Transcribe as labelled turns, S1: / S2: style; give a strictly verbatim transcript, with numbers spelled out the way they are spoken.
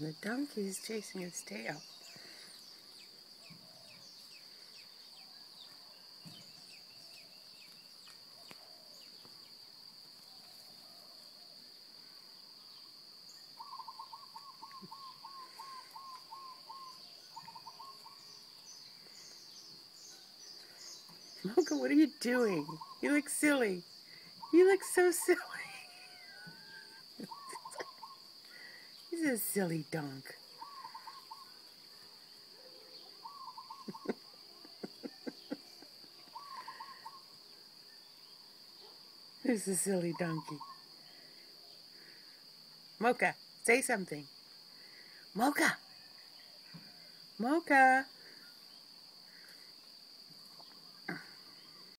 S1: The donkey's chasing his tail. Mocha, what are you doing? You look silly. You look so silly. He's a silly donk. Who's the silly donkey? Mocha, say something. Mocha. Mocha.